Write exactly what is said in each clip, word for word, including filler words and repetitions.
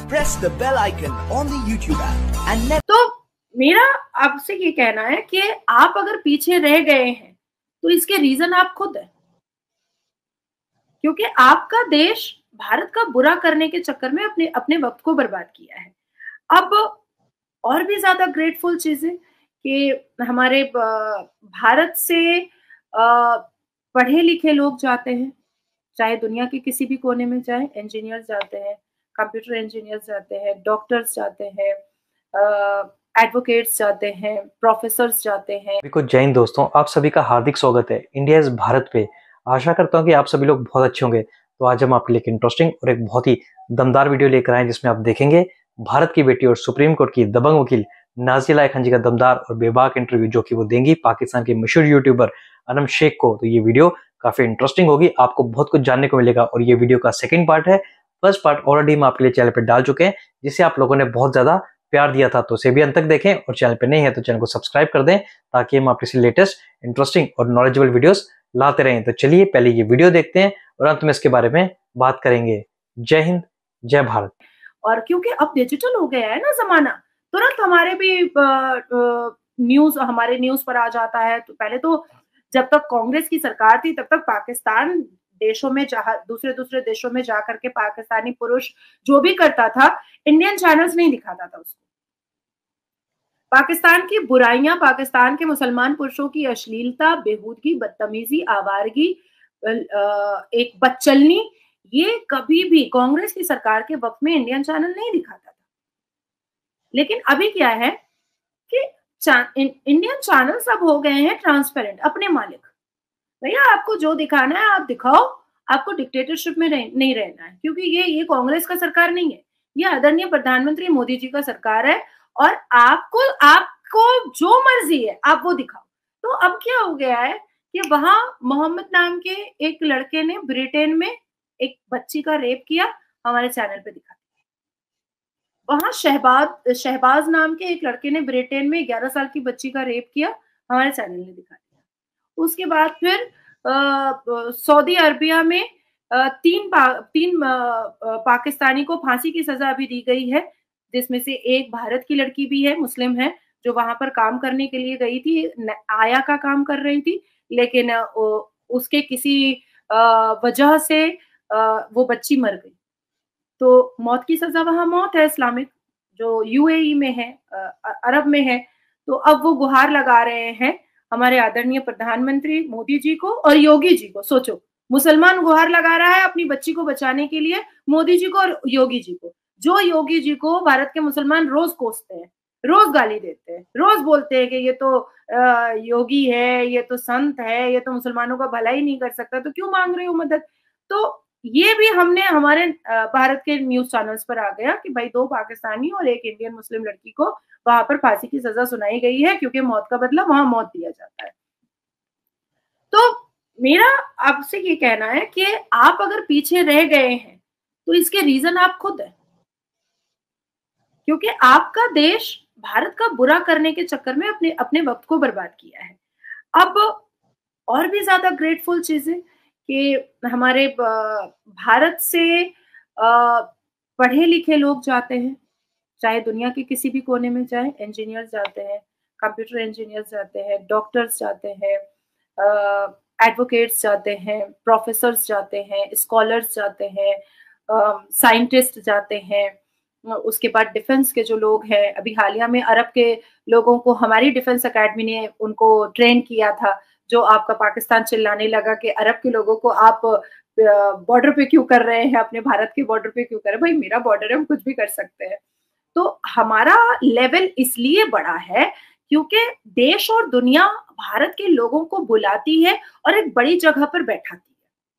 press the bell icon on the YouTube app and never... तो मेरा आपसे ये कहना है कि आप अगर पीछे रह गए हैं तो इसके रीजन आप खुद हैं, क्योंकि आपका देश भारत का बुरा करने के चक्कर में अपने अपने वक्त को बर्बाद किया है। अब और भी ज्यादा ग्रेटफुल चीजें कि हमारे भारत से पढ़े लिखे लोग जाते हैं, चाहे दुनिया के किसी भी कोने में, चाहे इंजीनियर जाते हैं, कंप्यूटर इंजीनियर जाते हैं, डॉक्टर्स जाते हैं, एडवोकेट्स जाते हैं, प्रोफेसर्स जाते हैं। सभी को जय हिंद दोस्तों, आप सभी का हार्दिक स्वागत है इंडिया इज भारत पे। आशा करता हूँ कि आप सभी लोग बहुत अच्छे होंगे। तो आज हम आपके लिए एक इंटरेस्टिंग और एक बहुत ही दमदार वीडियो लेकर आए, जिसमें आप देखेंगे भारत की बेटी और सुप्रीम कोर्ट की दबंग वकील नाज़िया लाइक खान जी का दमदार और बेबाक इंटरव्यू, जो कि वो देंगी पाकिस्तान के मशहूर यूट्यूबर अनम शेख को। तो ये वीडियो काफी इंटरेस्टिंग होगी, आपको बहुत कुछ जानने को मिलेगा। और ये वीडियो का सेकंड पार्ट है। फर्स्ट पार्ट ऑलरेडी हम आपके लिए चैनल पर डाल चुके हैं, जिसे आप लोगों ने बहुत ज्यादा प्यार दिया था, तो उसे भी अंत तक देखें। और चैनल पे नहीं है तो चैनल को सब्सक्राइब कर दें, ताकि हम आपके लेटेस्ट इंटरेस्टिंग और नॉलेजेबल वीडियोस लाते रहें। तो चलिए पहले ये वीडियो देखते हैं और अंत में इसके बारे में बात करेंगे। जय हिंद, जय भारत। और क्योंकि अब डिजिटल हो गया है ना जमाना, तुरंत हमारे भी न्यूज हमारे न्यूज पर आ जाता है। तो पहले तो जब तक कांग्रेस की सरकार थी, तब तक पाकिस्तान देशों में जहां दूसरे दूसरे देशों में जाकर के पाकिस्तानी पुरुष जो भी करता था, इंडियन चैनल्स नहीं दिखाता था उसको। पाकिस्तान की बुराइयां, पाकिस्तान के मुसलमान पुरुषों की अश्लीलता, बेहूदगी, बदतमीजी, आवारगी, एक बदचलनी, ये कभी भी कांग्रेस की सरकार के वक्त में इंडियन चैनल नहीं दिखाता था। लेकिन अभी क्या है कि इंडियन चैनल्स अब हो गए हैं ट्रांसपेरेंट, अपने मालिक। भैया आपको जो दिखाना है आप दिखाओ, आपको डिक्टेटरशिप में रह, नहीं रहना है, क्योंकि ये ये कांग्रेस का सरकार नहीं है, ये आदरणीय प्रधानमंत्री मोदी जी का सरकार है। और आपको आपको जो मर्जी है आप वो दिखाओ। तो अब क्या हो गया है कि वहां मोहम्मद नाम के एक लड़के ने ब्रिटेन में एक बच्ची का रेप किया, हमारे चैनल पे दिखा दिया। वहां शहबाज शहबाज नाम के एक लड़के ने ब्रिटेन में ग्यारह साल की बच्ची का रेप किया, हमारे चैनल ने दिखा दिया। उसके बाद फिर सऊदी अरबिया में आ, तीन पा, तीन आ, आ, पाकिस्तानी को फांसी की सजा भी दी गई है, जिसमें से एक भारत की लड़की भी है, मुस्लिम है, जो वहां पर काम करने के लिए गई थी, आया का काम कर रही थी। लेकिन उसके किसी वजह से वो बच्ची मर गई, तो मौत की सजा वहां मौत है, इस्लामिक जो यूएई में है, अरब में है। तो अब वो गुहार लगा रहे हैं हमारे आदरणीय प्रधानमंत्री मोदी जी को और योगी जी को। सोचो, मुसलमान गुहार लगा रहा है अपनी बच्ची को बचाने के लिए मोदी जी को और योगी जी को, जो योगी जी को भारत के मुसलमान रोज कोसते हैं, रोज गाली देते हैं, रोज बोलते हैं कि ये तो योगी है, ये तो संत है, ये तो मुसलमानों का भला ही नहीं कर सकता, तो क्यों मांग रहे हो मदद। तो ये भी हमने हमारे भारत के न्यूज चैनल्स पर आ गया कि भाई दो पाकिस्तानी और एक इंडियन मुस्लिम लड़की को वहां पर फांसी की सजा सुनाई गई है, क्योंकि मौत का बदला वहां मौत दिया जाता है। तो मेरा आपसे ये कहना है कि आप अगर पीछे रह गए हैं तो इसके रीजन आप खुद हैं, क्योंकि आपका देश भारत का बुरा करने के चक्कर में अपने अपने वक्त को बर्बाद किया है। अब और भी ज्यादा ग्रेटफुल चीजें कि हमारे भारत से पढ़े लिखे लोग जाते हैं, चाहे दुनिया के किसी भी कोने में, चाहे इंजीनियर जाते हैं, कंप्यूटर इंजीनियर जाते हैं, डॉक्टर्स जाते हैं, एडवोकेट्स जाते हैं, प्रोफेसर्स जाते हैं, स्कॉलर्स जाते हैं, साइंटिस्ट जाते हैं। उसके बाद डिफेंस के जो लोग हैं, अभी हालिया में अरब के लोगों को हमारी डिफेंस एकेडमी ने उनको ट्रेन किया था, जो आपका पाकिस्तान चिल्लाने लगा कि अरब के लोगों को आप बॉर्डर पे क्यों कर रहे हैं, अपने भारत के बॉर्डर पे क्यों कर रहे हैं। भाई मेरा बॉर्डर है, हम कुछ भी कर सकते हैं। तो हमारा लेवल इसलिए बड़ा है क्योंकि देश और दुनिया भारत के लोगों को बुलाती है और एक बड़ी जगह पर बैठाती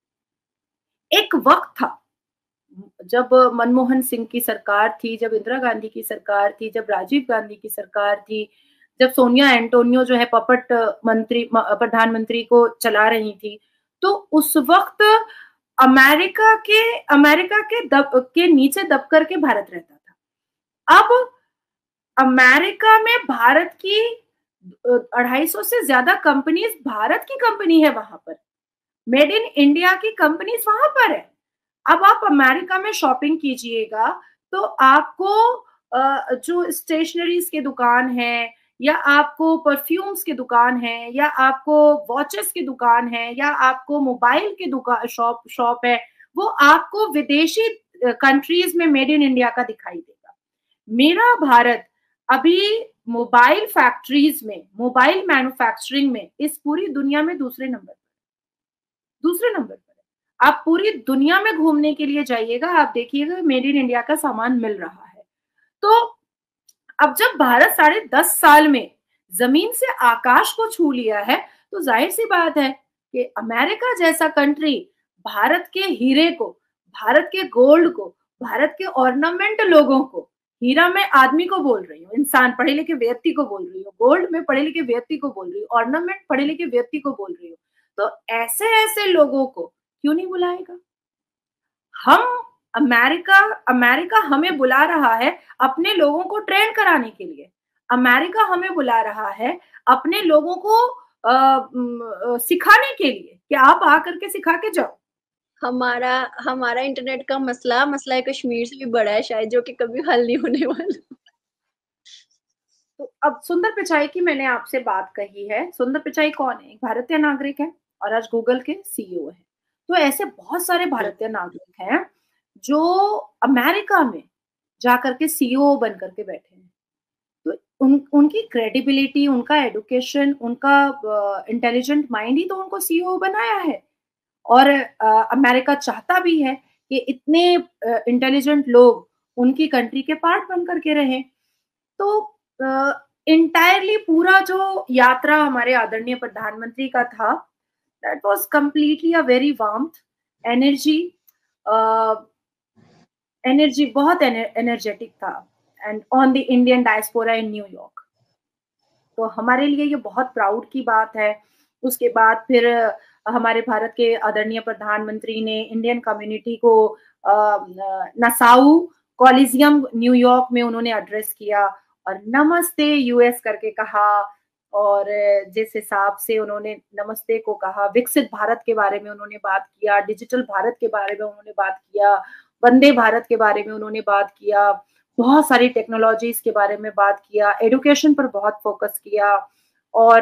है। एक वक्त था जब मनमोहन सिंह की सरकार थी, जब इंदिरा गांधी की सरकार थी, जब राजीव गांधी की सरकार थी, जब सोनिया एंटोनियो जो है पपट मंत्री प्रधानमंत्री को चला रही थी, तो उस वक्त अमेरिका के अमेरिका के दब के नीचे दब करके भारत रहता था। अब अमेरिका में भारत की अढ़ाई सौ से ज्यादा कंपनीज, भारत की कंपनी है वहां पर, मेड इन इंडिया की कंपनीज वहां पर है। अब आप अमेरिका में शॉपिंग कीजिएगा तो आपको uh, जो स्टेशनरीज के दुकान है, या आपको परफ्यूम्स की दुकान है, या आपको वॉचेस की दुकान है, या आपको मोबाइल की दुकान शॉप शॉप है, वो आपको विदेशी कंट्रीज में मेड इन इंडिया का दिखाई देगा। मेरा भारत अभी मोबाइल फैक्ट्रीज में, मोबाइल मैन्युफैक्चरिंग में इस पूरी दुनिया में दूसरे नंबर पर दूसरे नंबर पर है। आप पूरी दुनिया में घूमने के लिए जाइएगा, आप देखिएगा मेड इन इंडिया का सामान मिल रहा है। तो अब जब भारत साढ़े दस साल में जमीन से आकाश को छू लिया है, तो जाहिर सी बात है कि अमेरिका जैसा कंट्री भारत के हीरे को, भारत के गोल्ड को, भारत के ऑर्नामेंट लोगों को, हीरा में आदमी को बोल रही हूँ, इंसान पढ़े लिखे व्यक्ति को बोल रही हूँ, गोल्ड में पढ़े लिखे व्यक्ति को बोल रही हूँ, ऑर्नामेंट पढ़े लिखे व्यक्ति को बोल रही हूँ, तो ऐसे ऐसे लोगों को क्यों नहीं बुलाएगा? हम अमेरिका अमेरिका हमें बुला रहा है अपने लोगों को ट्रेन कराने के लिए। अमेरिका हमें बुला रहा है अपने लोगों को आ, आ, सिखाने के लिए कि आप आकर के सिखा के जाओ। हमारा हमारा इंटरनेट का मसला मसला है कश्मीर से भी बड़ा है शायद, जो कि कभी हल नहीं होने वाला। तो अब सुंदर पिचाई की मैंने आपसे बात कही है। सुंदर पिचाई कौन है? एक भारतीय नागरिक है और आज गूगल के सीईओ है। तो ऐसे बहुत सारे भारतीय नागरिक हैं जो अमेरिका में जाकर के सीईओ बन करके बैठे हैं। तो उन उनकी क्रेडिबिलिटी, उनका एडुकेशन, उनका इंटेलिजेंट uh, माइंड ही तो उनको सीईओ बनाया है। और uh, अमेरिका चाहता भी है कि इतने इंटेलिजेंट uh, लोग उनकी कंट्री के पार्ट बन करके रहें। तो इंटायरली uh, पूरा जो यात्रा हमारे आदरणीय प्रधानमंत्री का था, that was completely a very warmth energy energy बहुत एनर्जेटिक था, and on the Indian diaspora in New York. तो हमारे लिए ये बहुत प्राउड की बात है। उसके बाद फिर हमारे भारत के आदरणीय प्रधानमंत्री ने इंडियन कम्युनिटी को नसाउ कॉलिजियम न्यूयॉर्क में उन्होंने एड्रेस किया और नमस्ते यूएस करके कहा, और जिस हिसाब से उन्होंने नमस्ते को कहा, विकसित भारत के बारे में उन्होंने बात किया, डिजिटल भारत के बारे में उन्होंने बात किया, वंदे भारत के बारे में उन्होंने बात किया, बहुत सारी टेक्नोलॉजीज के बारे में बात किया, एडुकेशन पर बहुत फोकस किया। और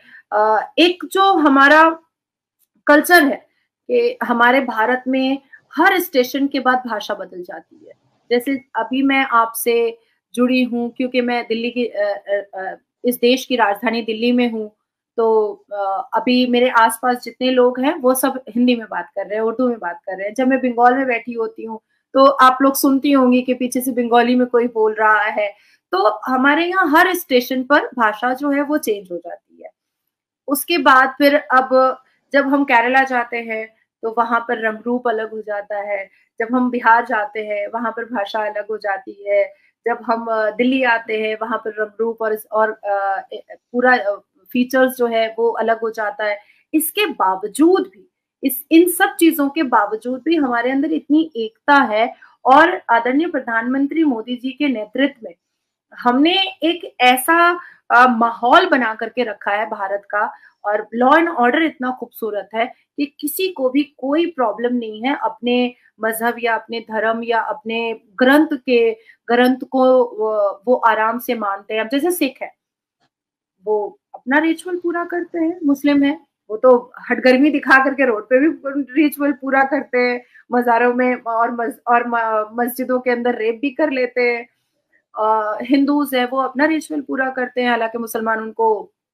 एक जो हमारा कल्चर है कि हमारे भारत में हर स्टेशन के बाद भाषा बदल जाती है। जैसे अभी मैं आपसे जुड़ी हूँ क्योंकि मैं दिल्ली की इस देश की राजधानी दिल्ली में हूँ, तो अभी मेरे आसपास जितने लोग हैं वो सब हिंदी में बात कर रहे हैं, उर्दू में बात कर रहे हैं। जब मैं बंगाल में बैठी होती हूँ तो आप लोग सुनती होंगी कि पीछे से बंगाली में कोई बोल रहा है। तो हमारे यहाँ हर स्टेशन पर भाषा जो है वो चेंज हो जाती है। उसके बाद फिर अब जब हम केरला जाते हैं तो वहां पर रंग रूप अलग हो जाता है। जब हम बिहार जाते हैं वहां पर भाषा अलग हो जाती है। जब हम दिल्ली आते हैं वहां पर रंग रूप और और पूरा फीचर्स जो है वो अलग हो जाता है। इसके बावजूद भी, इस इन सब चीजों के बावजूद भी हमारे अंदर इतनी एकता है, और आदरणीय प्रधानमंत्री मोदी जी के नेतृत्व में हमने एक ऐसा माहौल बना करके रखा है भारत का, और लॉ एंड ऑर्डर इतना खूबसूरत है कि किसी को भी कोई प्रॉब्लम नहीं है अपने मजहब या अपने धर्म या अपने ग्रंथ के ग्रंथ को वो, वो आराम से मानते हैं। अब जैसे सिख है, वो अपना रिचुअल पूरा करते हैं, मुस्लिम है वो तो हटगर्मी दिखा करके रोड पे भी रिचुअल पूरा करते हैं, मज़ारों में और मज, और मस्जिदों के अंदर रेप भी कर लेते हैं। हिंदूज है वो अपना रिचुअल पूरा करते हैं, हालांकि मुसलमान उनको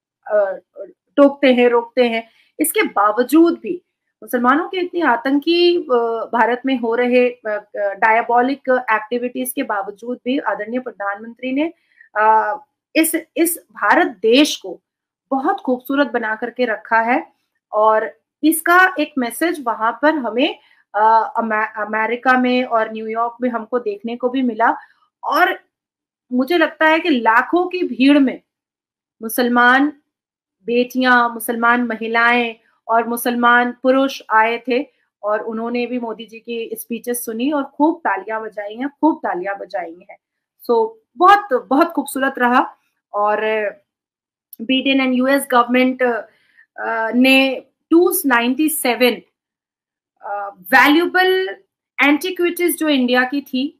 टोकते हैं, रोकते हैं। इसके बावजूद भी मुसलमानों के इतनी आतंकी भारत में हो रहे डायबॉलिक एक्टिविटीज के बावजूद भी आदरणीय प्रधानमंत्री ने इस इस भारत देश को बहुत खूबसूरत बना करके रखा है। और इसका एक मैसेज वहां पर हमें अमेरिका में और न्यूयॉर्क में हमको देखने को भी मिला। और मुझे लगता है कि लाखों की भीड़ में मुसलमान बेटियां, मुसलमान महिलाएं और मुसलमान पुरुष आए थे, और उन्होंने भी मोदी जी की स्पीचेस सुनी और खूब तालियां बजाई हैं, खूब तालियां बजाई हैं। सो बहुत बहुत खूबसूरत रहा। और बिडेन एंड यूएस गवर्नमेंट ने two ninety seven valuable antiquities जो इंडिया की थी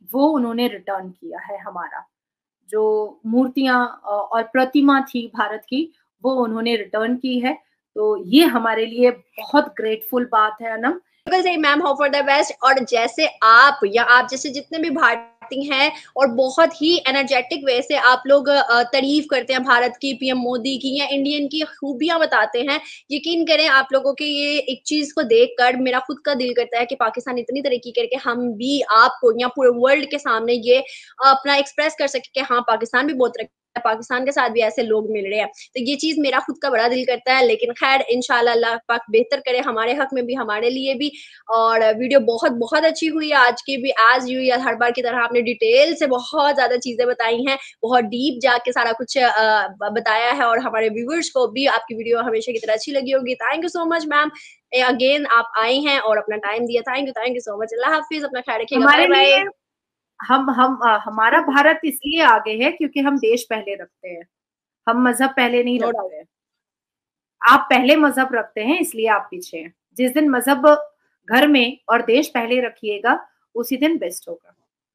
वो उन्होंने रिटर्न किया है। हमारा जो मूर्तियां और प्रतिमा थी भारत की, वो उन्होंने रिटर्न की है। तो ये हमारे लिए बहुत ग्रेटफुल बात है अनम। बिल्कुल सही ma'am, hope for the best. और जैसे आप या आप जैसे जितने भी भारतीय हैं और बहुत ही एनर्जेटिक वे से आप लोग तारीफ करते हैं भारत की, पीएम मोदी की या इंडियन की खूबियां बताते हैं, यकीन करें आप लोगों के ये एक चीज को देखकर मेरा खुद का दिल करता है कि पाकिस्तान इतनी तरक्की करके हम भी आपको या पूरे वर्ल्ड के सामने ये अपना एक्सप्रेस कर सके कि हाँ पाकिस्तान भी बहुत तरक्की, पाकिस्तान के साथ भी ऐसे लोग मिल रहे हैं। तो ये चीज मेरा खुद का बड़ा दिल करता है। लेकिन खैर इंशाल्लाह अल्लाह पाक बेहतर करे हमारे हक में भी, हमारे लिए भी। और वीडियो बहुत बहुत अच्छी हुई है आज की भी, आज यू हर बार की तरह आपने डिटेल से बहुत ज्यादा चीजें बताई हैं, बहुत डीप जाके सारा कुछ बताया है। और हमारे व्यूअर्स को भी आपकी वीडियो हमेशा की तरह अच्छी लगी होगी। Thank you so much ma'am, again आप आई हैं और अपना टाइम दिया। Thank you thank you so much. अल्लाह हाफिज, अपना ख्याल रखिएगा। हमारे बाय लिए बाय। हम हम आ, हमारा भारत इसलिए आगे है क्योंकि हम देश पहले रखते हैं, हम मजहब पहले नहीं No रखते हैं। आप पहले मजहब रखते हैं इसलिए आप पीछे हैं। जिस दिन मजहब घर में और देश पहले रखिएगा उसी दिन बेस्ट होगा।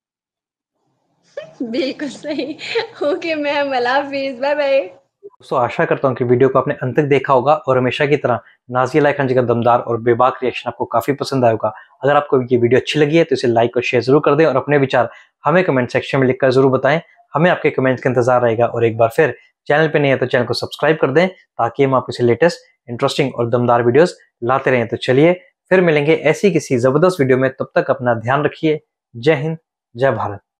बिल्कुल सही। ओके मैम, अल्लाह हाफिज, बाय बाय। दोस्तों आशा करता हूँ कि वीडियो को आपने अंत तक देखा होगा और हमेशा की तरह नाज़िया अलाई खान जी का दमदार और बेबाक रिएक्शन आपको काफी पसंद आया होगा। अगर आपको ये वीडियो अच्छी लगी है तो इसे लाइक और शेयर जरूर कर दें और अपने विचार हमें कमेंट सेक्शन में लिखकर जरूर बताएं। हमें आपके कमेंट्स का इंतजार रहेगा। और एक बार फिर चैनल पे नहीं है तो चैनल को सब्सक्राइब कर दें ताकि हम आपके से लेटेस्ट इंटरेस्टिंग और दमदार वीडियोस लाते रहें। तो चलिए फिर मिलेंगे ऐसी किसी जबरदस्त वीडियो में, तब तक अपना ध्यान रखिए। जय हिंद, जय भारत।